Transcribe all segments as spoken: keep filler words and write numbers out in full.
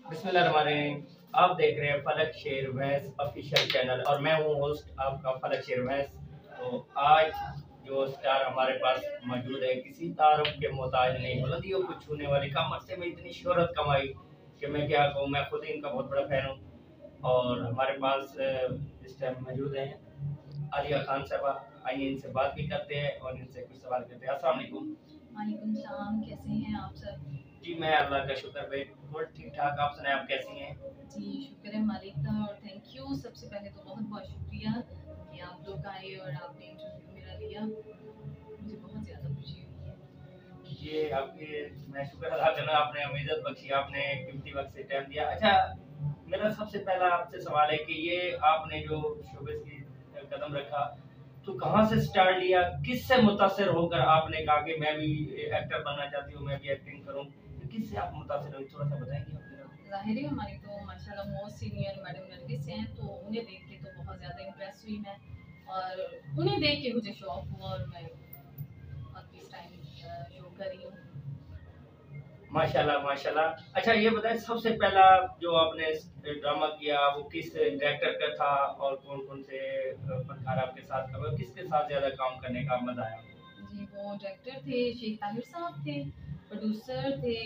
बिस्मिल्लाहिर्रहमानिर्रहीम। आप देख रहे हैं फलक शेर भैंस ऑफिशियल चैनल और मैं हूं होस्ट आपका फलक शेर भैंस। तो आज जो स्टार हमारे पास मौजूद है किसी तारुफ के मोहताज नहीं, बुलंदियों को छूने वाली कमर से में इतनी शोहरत कमाई कि मैं क्या कहूँ, मैं खुद इनका बहुत बड़ा फैन हूँ। और हमारे पास इस टाइम मौजूद हैं आलिया खान साहबा। आइए इनसे बात भी करते हैं और इनसे कुछ सवाल करते हैं। अस्सलाम वालेकुम। वालेकुम सलाम, कैसे हैं आप सब? जी मैं अल्लाह का शुक्र बिल्कुल ठीक ठाक। आप सुनाएं, आप कैसी हैं? जी शुक्र है मालिक का और थैंक यू। सबसे पहले तो बहुत बहुत शुक्रिया कि आप लोग आए और आपने इंटरव्यू मेरा लिया, मुझे बहुत ज़्यादा खुशी हुई है। ये आपके मैं शुक्र अदा करना, आपने हमें इज्जत बख्शी, आपने कीमती वक्त से टाइम दिया। अच्छा, मेरा सबसे पहला आपसे सवाल है कि ये आपने जो शोबिस की कदम रखा तो कहाँ से स्टार्ट लिया, किससे मुतासिर होकर आपने कहा कि मैं भी एक्टर बनना चाहती हूँ, मैं भी एक्टिंग करूँ, तो किससे आप मुतासिर हुई, थोड़ा सा बताएंगे? ज़ाहिर है हमारी तो माशाल्लाह मोस्ट सीनियर मैडम नरगिस हैं, तो उन्हें देख के तो बहुत ज़्यादा इम्प्रेस हुई मैं और उन्हें देख के मुझे शौक हुआ और मैं अब इस टाइम शो कर रही हूँ। माशाल्लाह माशाल्लाह। अच्छा ये बताएं, सबसे पहला जो आपने ड्रामा किया वो किस डायरेक्टर का था और कौन कौन से फनकार आपके साथ था, किसके साथ ज्यादा काम करने का मजा आया? जी वो डायरेक्टर थे शेख ताहिर साहब थे, प्रोड्यूसर थे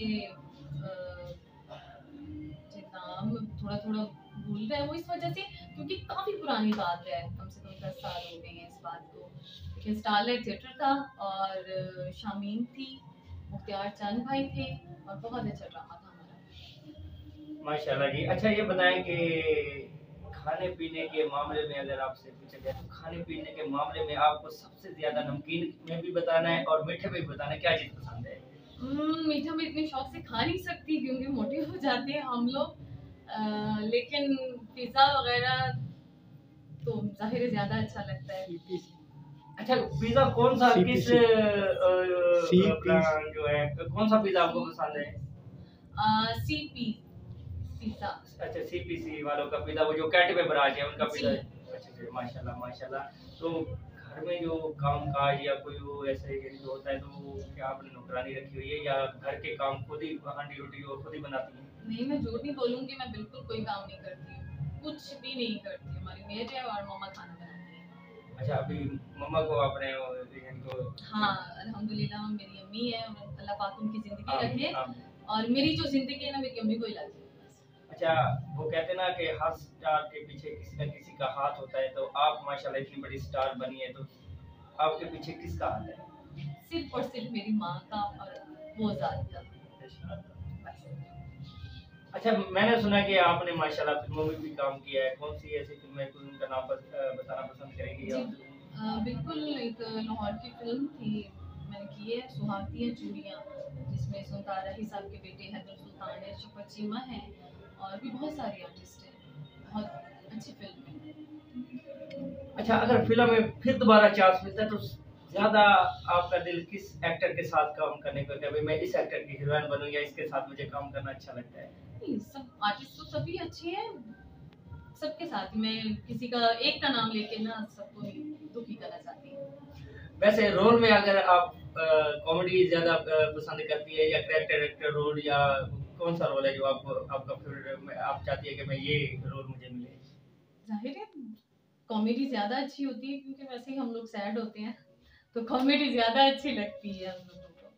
मुझे नाम थोड़ा थोड़ा भूल रहा है वो इस वजह से क्योंकि काफी पुरानी बात है, कम से कम दस साल हो गए हैं इस बात को। लेकिन स्टारलाइट थिएटर था और शामीन थी, मुख्तियार चंद भाई थे और बहुत अच्छा ड्रामा था हमारा। माशाल्लाह जी। अच्छा ये बताएं कि खाने पीने के मामले में अगर आपसे पूछा जाए तो खाने पीने के मामले में आपको सबसे ज्यादा नमकीन में भी बताना है और मीठे में भी बताना है, क्या चीज पसंद है? हम्म, मीठा मैं इतने शौक से खा नहीं सकती क्योंकि मोटे हो जाते हैं हम लोग, अ, लेकिन पिज्जा वगैरह तो जाहिर है ज्यादा अच्छा लगता है। अच्छा पिज्जा कौन सा, किस ब्रांड जो है, कौन सा पिज्जा आपको पसंद है? CP pizza. अच्छा सीपीसी वालों का पिज्जा, वो जो कैट पे बराज है उनका पिज्जा। अच्छा जी, माशाल्लाह माशाल्लाह। तो घर में जो काम काज या कोई वो ऐसे जो होता है तो क्या आपने नौकरानी रखी हुई है या घर के काम खुद ही हांडी रोटी वो खुद ही बनाती हैं? नहीं, मैं झूठ नहीं बोलूंगी, मैं बिल्कुल कोई काम नहीं करती हूँ, कुछ भी नहीं करती। हमारी मेड है और मम्मा खाना बनाती है। अच्छा अभी मम्मा को आपने इनको? हाँ अल्हम्दुलिल्लाह मेरी अम्मी है और अल्लाह पाक उनकी जिंदगी रखे और मेरी जो जिंदगी है ना मेरी अम्मी को ही लाती है। अच्छा वो कहते ना कि हर स्टार के पीछे किसी न किसी का हाथ होता है, तो आप माशाल्लाह इतनी बड़ी स्टार बनी है तो आपके पीछे किसका हाथ है? सिर्फ और सिर्फ मेरी माँ का और वो ज़ात का। अच्छा मैंने सुना कि आपने माशाल्लाह फिल्मों में भी काम किया है, कौन सी ऐसी फिल्म है, कोई उनका नाम बताना पसंद करेंगे आप? बिल्कुल, एक लाहौर की फिल्म थी मैंने की है, सुहागती है चूड़ियाँ, जिसमें सुल्तान रही साहब के बेटे हैदर सुल्तान है, शफकत चीमा है और भी बहुत सारे आर्टिस्ट हैं। बहुत अच्छी फिल्म है। अच्छा अगर फिल्म में फिर दोबारा चांस मिलता है तो ज्यादा आपका दिल किस एक्टर के साथ काम करने को है, मैं इस एक्टर की हीरोइन बनूं या इसके साथ मुझे काम करना अच्छा लगता है? नहीं, सब आर्टिस्ट तो सभी अच्छे हैं, सबके साथ मैं किसी का एक का नाम लेके ना सबको दुखी करना चाहती हूँ। वैसे रोल में अगर आप कॉमेडी ज्यादा पसंद करती है या कैरेक्टर एक्टर रोल, या कौन सा रोल है जो आपको आपका फेवरेट, आप चाहती है कि मैं ये रोल मुझे मिले? जाहिर है कॉमेडी ज्यादा अच्छी होती है क्योंकि वैसे ही हम लोग सैड होते हैं तो कॉमेडी ज्यादा अच्छी लगती है हम लोगों को।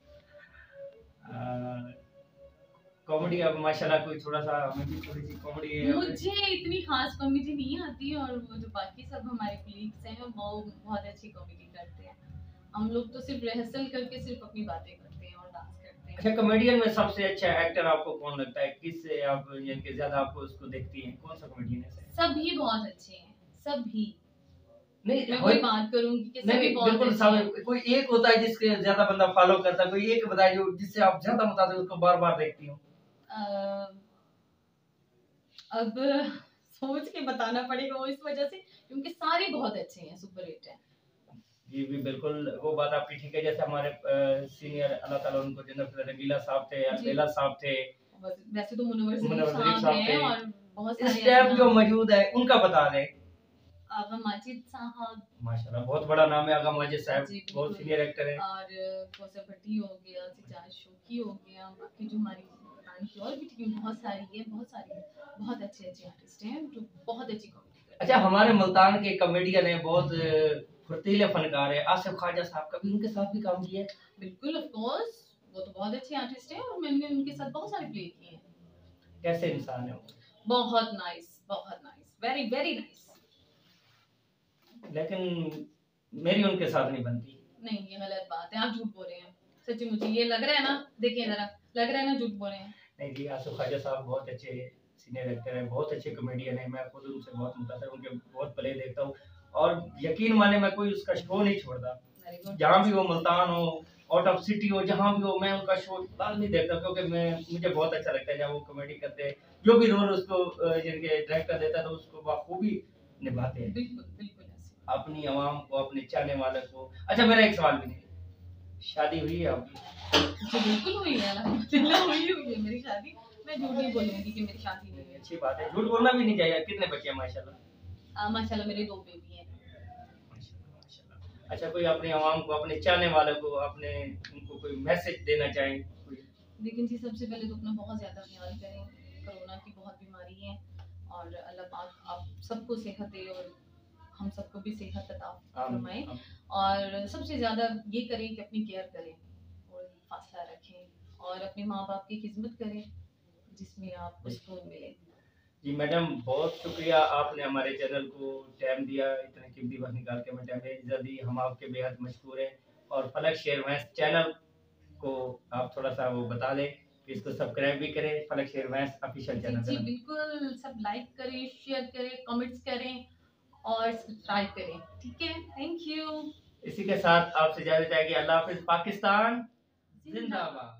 कॉमेडी अब माशाल्लाह कोई थोड़ा सा हमें भी थोड़ी सी कॉमेडी है। मुझे इतनी खास कॉमेडी नहीं आती और वो जो बाकी सब हमारे कलीग्स हैं वो बहुत अच्छी कॉमेडी करते हैं। हम लोग तो सिर्फ रिहर्सल करके सिर्फ अपनी बातें करते हैं और डांस करते हैं। अच्छा कॉमेडियन में सबसे अच्छा एक्टर आपको कौन लगता है, किससे आप यानी ज्यादा आपको उसको देखती हैं, कौन सा कॉमेडियन है? सभी बहुत अच्छे हैं, सभी। नहीं मैं वही बात करूंगी कि सभी नहीं, बहुत बिल्कुल सब, कोई एक होता है जिसके ज्यादा बंदा फॉलो करता है, कोई एक बताए जो जिससे आप ज्यादा मुताबिक उसको बार बार देखती हो। अब सोच के बताना पड़ेगा वो इस वजह से क्योंकि सारे बहुत अच्छे हैं, सुपर हिट हैं। जी भी बिल्कुल वो बात आपकी ठीक है। जैसे हमारे सीनियर अल्लाह ताला उनको जन्नत रंगीला साहब थे, अलबेला साहब थे, वैसे तो मुनव्वर ज़रीफ साहब हैं और बहुत सारे इस टाइम जो मौजूद है उनका बता दें। आगा माजिद साहब, माशाल्लाह बहुत बड़ा नाम है आगा माजिद साहब, बहुत सीनियर एक्टर है। और कौसर भट्टी हो गया, सिजाद शोकी हो गया, बाकी जो हमारी उनकी और भी टीम बहुत सारी है, बहुत सारी बहुत अच्छे अच्छे आर्टिस्ट हैं जो बहुत अच्छी कॉमेडी करते अच्छा, हमारे मुल्तान के कॉमेडियन है, बहुत अ, फुर्तीले फनकार है, आसिफ ख्वाजा साहब, कभी उनके साथ भी काम किया है? हैं। बिल्कुल, ऑफ कोर्स, वो तो बहुत अच्छे आर्टिस्ट हैं और मैंने उनके साथ बहुत सारे प्ले किए हैं। कैसे इंसान है वो? बहुत नाइस, बहुत नाइस, वेरी वेरी नाइस। लेकिन मेरी उनके साथ नहीं बनती। नहीं, ये गलत बात है, आप झूठ बोल रहे हैं। सच्ची मुझे ये लग रहा है ना, देखिए जरा, लग रहा है ना झूठ बोल रहे हैं। नहीं जी, आसिफ ख्वाजा साहब बहुत अच्छे सीनियर एक्टर हैं, बहुत अच्छे कॉमेडियन हैं, मैं खुद उनसे बहुत मुतासिर हूं, उनके बहुत प्ले देखता हूँ और यकीन माने मैं कोई उसका शो नहीं छोड़ता। Very good. जहाँ भी हो, मुल्तान हो, आउट ऑफ सिटी हो, जहाँ भी हो, मैं उनका शो लाजमी देखता हूँ क्योंकि मैं मुझे बहुत अच्छा लगता है जब वो कॉमेडी करते हैं, जो भी रोल उसको अ, जिनके डायरेक्टर देता है तो उसको बखूबी निभाते हैं बिल्कुल बिल्कुल ऐसे। अपनी आवाम को, अपने चाहने वाले को। अच्छा, मेरा एक सवाल भी नहीं, शादी हुई है आपकी? जी बिल्कुल हुई है, अल्हम्दुलिल्लाह हुई हुई है मेरी शादी। मैं झूठ नहीं बोलूंगी कि मेरी शादी हुई है। अच्छी बात है, झूठ बोलना भी नहीं चाहिए। कितने बच्चे हैं माशाल्लाह? आ, माशाल्लाह मेरे दो बेबी हैं। माशाल्लाह, माशाल्लाह। अच्छा, कोई अपने आवाम को, अपने चाहने वालों को, अपने उनको कोई मैसेज देना चाहें कोई? लेकिन जी सबसे पहले तो अपना बहुत ज़्यादा ख्याल करें, कोरोना की बहुत बीमारी है और अल्लाह पाक आप सबको सेहत दे और हम सबको भी सेहत अता फरमाए। और सबसे ज़्यादा ये करें कि अपनी केयर करें और फासला रखें और अपने माँ बाप की खिदमत करें जिसमें आपको सुकून मिले। जी मैडम, बहुत शुक्रिया, आपने हमारे चैनल को टाइम दिया, इतने कीमती वक्त निकाल के हमें टाइम इज्जत दी, हम आपके बेहद मशहूर हैं। और फलक शेर भैंस चैनल को आप थोड़ा सा वो बता दें कि इसको सब्सक्राइब भी करें, फलक शेर भैंस ऑफिशियल चैनल। जी बिल्कुल, सब लाइक करें, शेयर करें, कमेंट्स करें और सब्सक्राइब करें, ठीक है? Thank you. इसी के साथ आपसे इजाजत चाहेंगे। अल्लाह हाफिज। पाकिस्तान जिंदाबाद।